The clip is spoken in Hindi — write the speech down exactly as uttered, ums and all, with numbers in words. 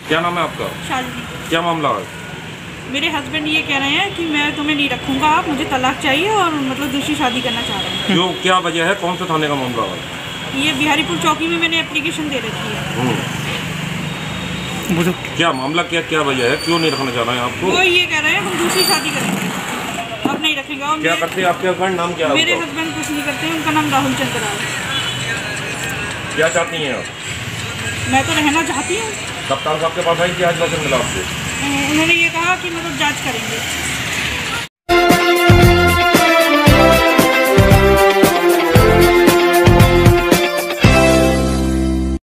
क्या नाम है आपका? शालिनी। क्या मामला है? मेरे हस्बैंड ये कह रहे हैं कि मैं तुम्हें नहीं रखूंगा, आप मुझे तलाक चाहिए और मतलब दूसरी शादी करना चाह रहे हैं। क्यों, क्या वजह है? कौन से थाने का मामला है? ये बिहारीपुर चौकी में मैंने एप्लीकेशन दे रखी है। क्या मामला, क्या क्या वजह है, क्यों नहीं रखना चाह रहे हैं आपको? वो ये कह रहे हैं हम दूसरी शादी करेंगे, अब नहीं रखेंगे। और क्या करते हैं आपके हस्बैंड? नाम क्या है? मेरे हस्बैंड कुछ नहीं करते हैं, उनका नाम राहुल चंद्र है। क्या चाहती हैं आप? मैं तो रहना चाहती हूँ। कप्तान साहब के पास आई थी आज, वैसे मिला आपसे? उन्होंने ये कहा कि मतलब जांच करेंगे।